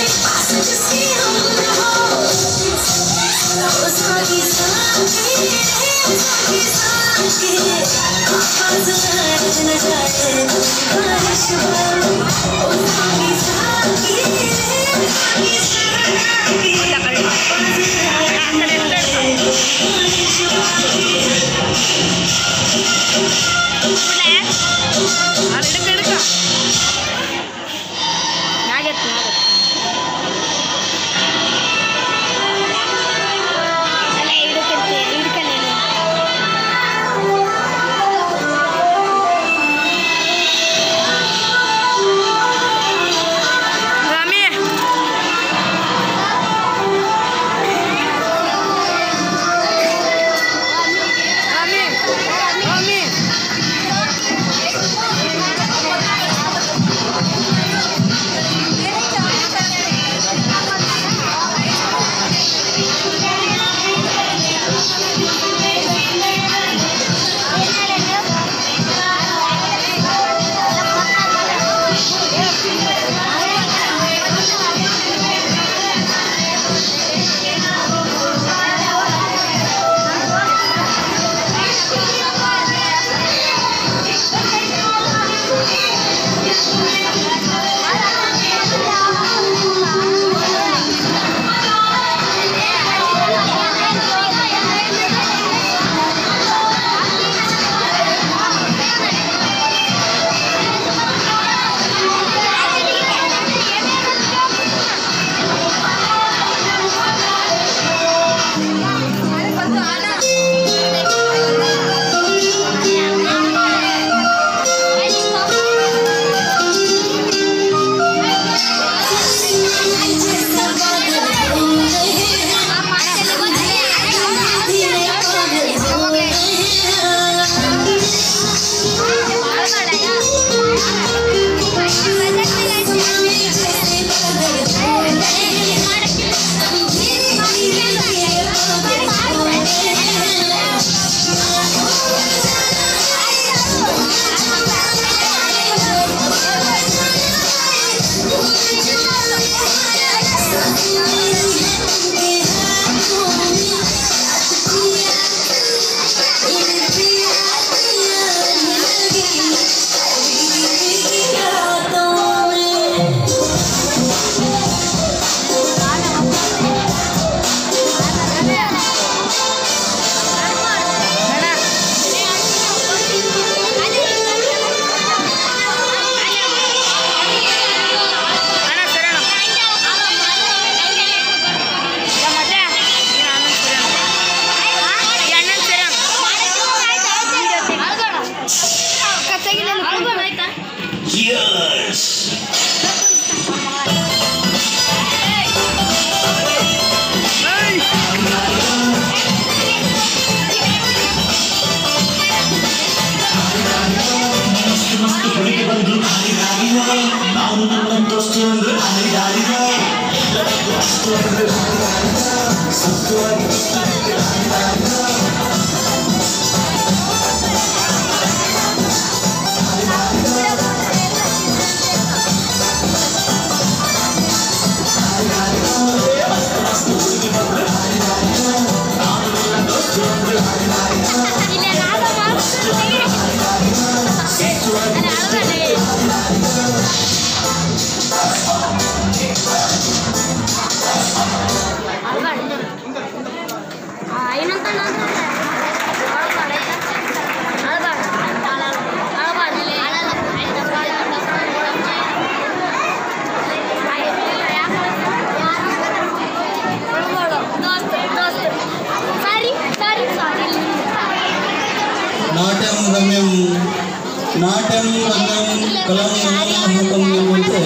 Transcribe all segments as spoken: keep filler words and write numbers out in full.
ನಾಟ್ಯಂ ರಂಗಂ ಕಲಂ ನಮನಹುಕಂ ಎಂಬಂತೆ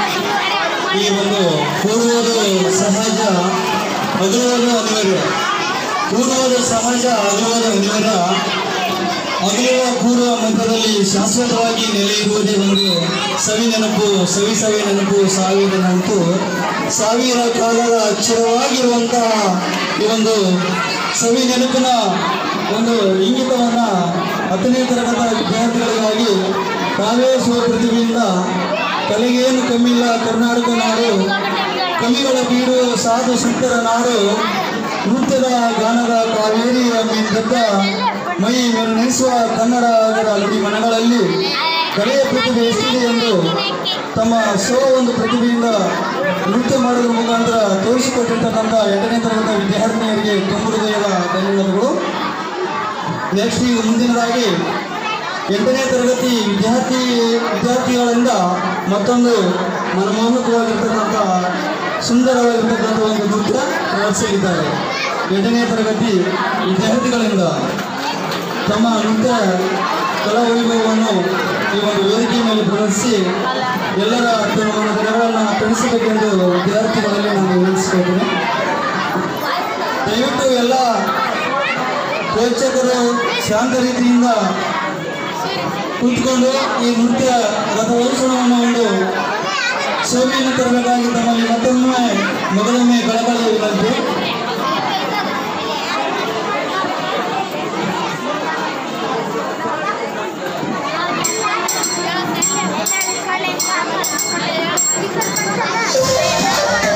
ಈ ಒಂದು ಪೂರ್ವದ ಸಹಜ ಅಗಲುವುದು ಅನಿವಾರ್ಯ. ಪೂರ್ವದ ಸಹಜ ಅಗಲುವುದು ಅನಿವಾರ್ಯ. ಅಗಲುವ ಪೂರ್ವ ಮಂತ್ರದಲ್ಲಿ ಶಾಶ್ವತವಾಗಿ ನೆಲೆಯುವುದೇ ಒಂದು ಸವಿ ನೆನಪು, ಸವಿ ಸವಿ ನೆನಪು, ಸಾವಿರ ನೆನಪು. ಸಾವಿರ ಕಾಲದ ಅಕ್ಷರವಾಗಿರುವಂತಹ ಈ ಒಂದು ಸವಿ ನೆನಪಿನ ಒಂದು ಇಂಗಿತವನ್ನು ಹತ್ತನೇ ತರಗತಿಯ ವಿದ್ಯಾರ್ಥಿಗಳಿಗಾಗಿ ತಾವೇ ಸ್ವಪ್ರತಿಭೆಯಿಂದ ಕಲೆಗೇನು ಕಮ್ಮಿಲ್ಲ ಕರ್ನಾಟಕ ನಾಡು ಕವಿಗಳ ಬೀಡು ಸಾಧು ಸಂತರ ನಾಡು ನೃತ್ಯದ ಗಾನದ ಕಾವೇರಿ ಎಂಬ ಮೈ ಮೆರಣಿಸುವ ಕನ್ನಡದ ನುಡಿ ಮನಗಳಲ್ಲಿ ಕಲೆಯ ಪ್ರತಿಭೆ ಎಷ್ಟಿದೆ ಎಂದು ತಮ್ಮ ಸ್ವ ಒಂದು ಪ್ರತಿಭೆಯಿಂದ ನೃತ್ಯ ಮಾಡೋದ್ರ ಮುಖಾಂತರ ತೋರಿಸಿಕೊಟ್ಟಿರ್ತಕ್ಕಂಥ ಎಂಟನೇ ತರಗತಿ ವಿದ್ಯಾರ್ಥಿನಿಯರಿಗೆ ತುಂಬ ಹೃದಯದ ಧನ್ಯವಾದಗಳು. ನೆಕ್ಸ್ಟ್ ಈಗ ಮುಂದಿನದಾಗಿ ಎಂಟನೇ ತರಗತಿ ವಿದ್ಯಾರ್ಥಿ ವಿದ್ಯಾರ್ಥಿಗಳಿಂದ ಮತ್ತೊಂದು ಮನಮೋಹಕವಾಗಿರ್ತಕ್ಕಂಥ ಸುಂದರವಾಗಿರ್ತಕ್ಕಂಥ ಒಂದು ನೃತ್ಯ ಪ್ರದರ್ಶಿಸಿದ್ದಾರೆ. ಎಂಟನೇ ತರಗತಿ ವಿದ್ಯಾರ್ಥಿಗಳಿಂದ ತಮ್ಮ ನೃತ್ಯ ಕಲಾ ವೈಭವವನ್ನು ಈ ಒಂದು ವೇದಿಕೆ ಮೇಲೆ ಪ್ರದರ್ಶಿಸಿ ಎಲ್ಲರ ದಿನಗಳನ್ನು ತಿಳಿಸಬೇಕೆಂದು ವಿದ್ಯಾರ್ಥಿಗಳಲ್ಲಿ ನಾನು ವಿನಂತಿಸಿದ್ದೇನೆ. ದಯವಿಟ್ಟು ಎಲ್ಲ ಪ್ರೇಕ್ಷಕರು ಶಾಂತ ರೀತಿಯಿಂದ ಕುಳಿತುಕೊಂಡು ಈ ನೃತ್ಯ ರಥೋತ್ಸವವನ್ನು ಒಂದು ಶೋಭೆಯನ್ನು ತರಬೇಕಾಗಿ ತಮ್ಮಲ್ಲಿ ಮತ್ತೊಮ್ಮೆ ಮೊದಲೊಮ್ಮೆ ಕಳಕಳಿ ವಿನಂತಿ. Thank you.